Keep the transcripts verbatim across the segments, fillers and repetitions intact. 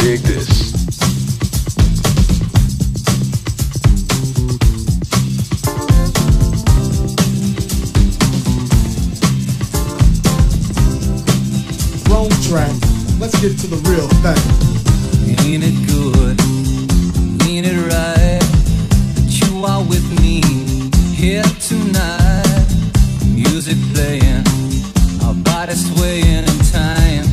dig this. Wrong track. Let's get to the real thing. Ain't it good? Ain't it right that you are with me here tonight? Music playing, our bodies swaying in time.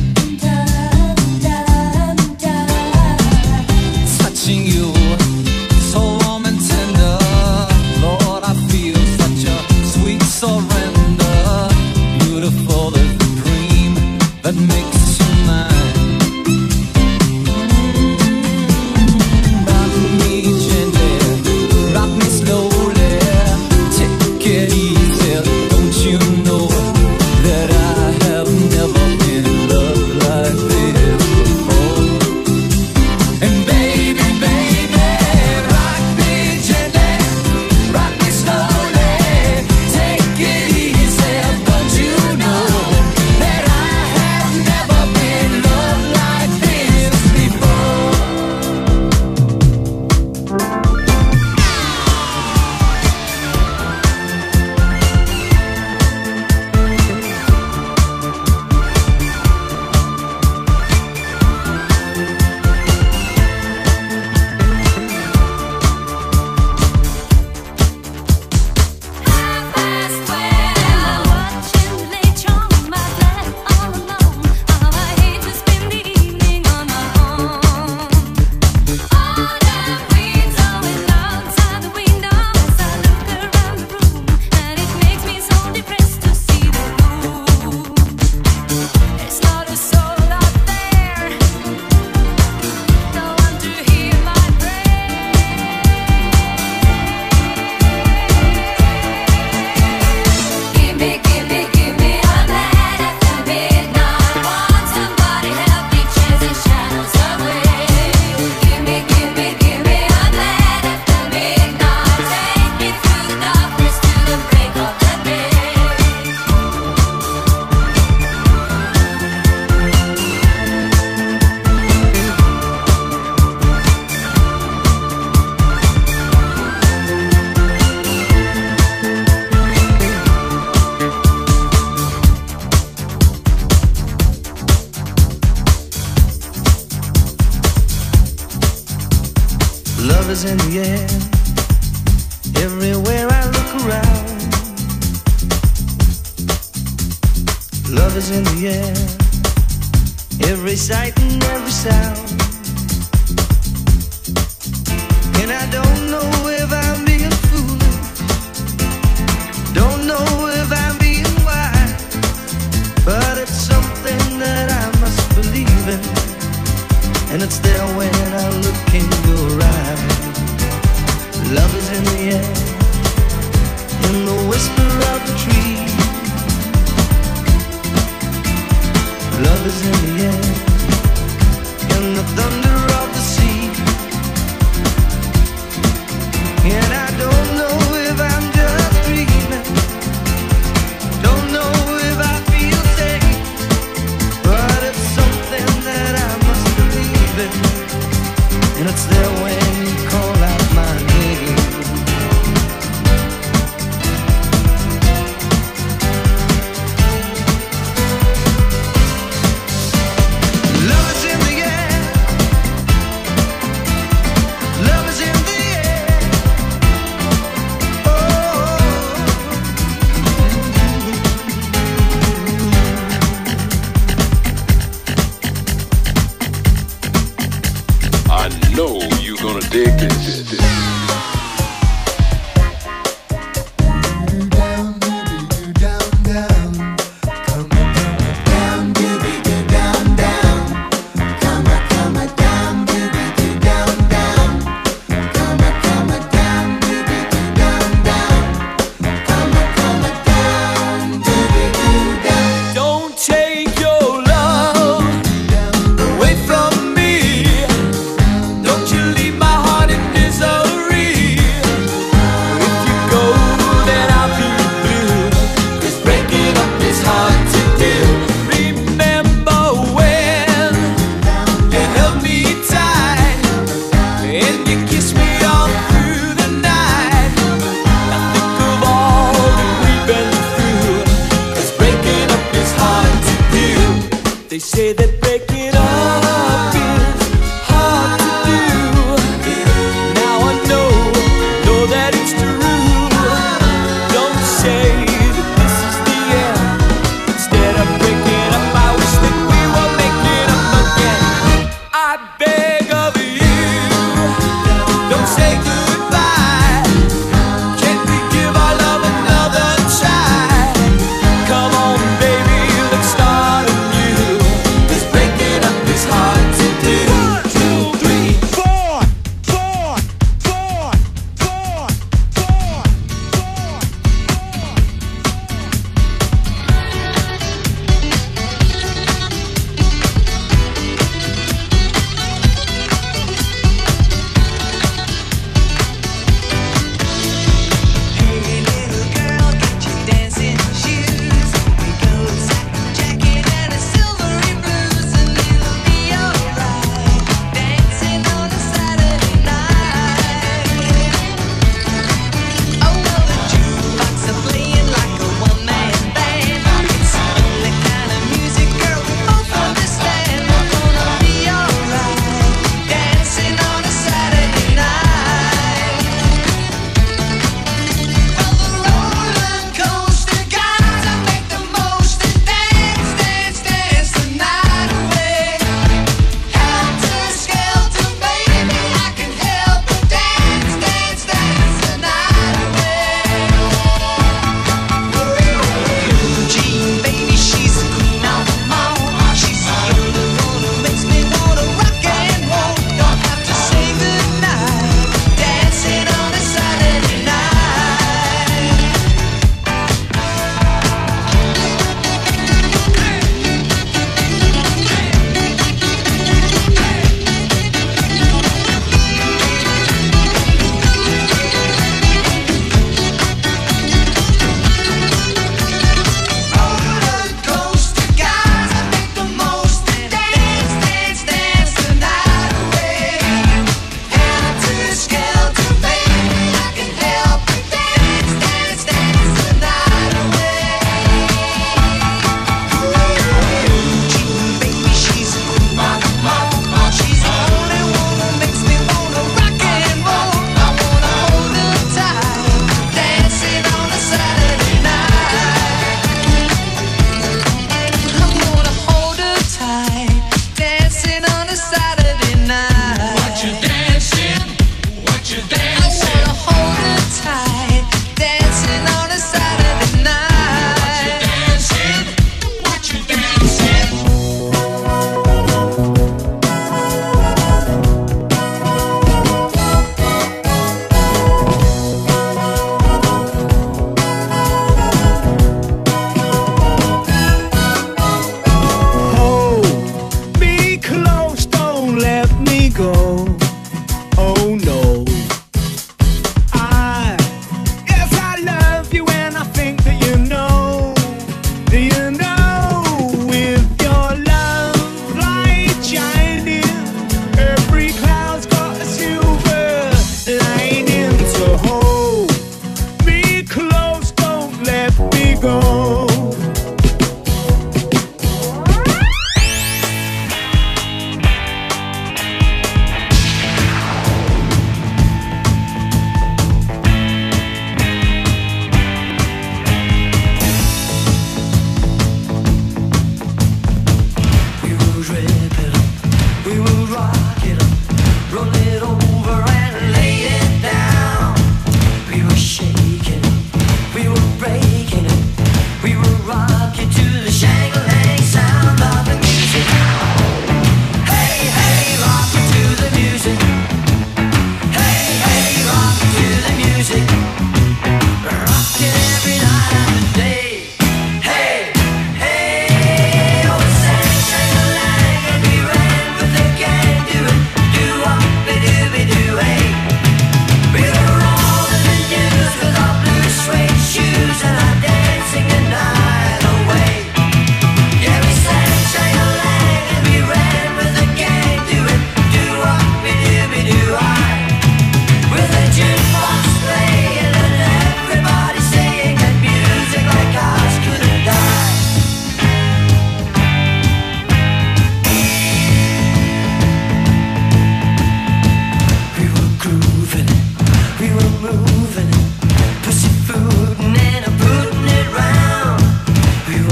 Touching you, so warm and tender. Lord, I feel such a sweet surrender. Beautiful as the dream that makes you mine. Rock me gently, rock me slowly. Take it easy, don't you know that I have never been in love like this before? And baby, baby, rock me gently, rock me slowly. Take it easy, don't you know that I have never been in love like this before? Love is in the air, everywhere I look around. Love is in the air, every sight and every sound. And I don't know if I'm being foolish, don't know if I'm being wise, but it's something that I must believe in, and it's there when I look in your eyes. Love is in the air, in the whisper of the tree. Love is in the air, in the thunder of the sea. And I don't know if I'm just dreaming, don't know if I feel safe, but it's something that I must believe in, and it's there when you call out my name. Love is in the air, love is in the air. Oh, I know you're gonna dig this. Don't take your love away from me. Don't you leave my heart in misery. a Saturday night. What you dancing? What you dancing? I wanna hold her tight, dancing on a Saturday night. What you dancing? What you dancing?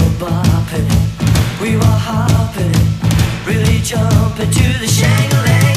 Jumping to the Shangri-La.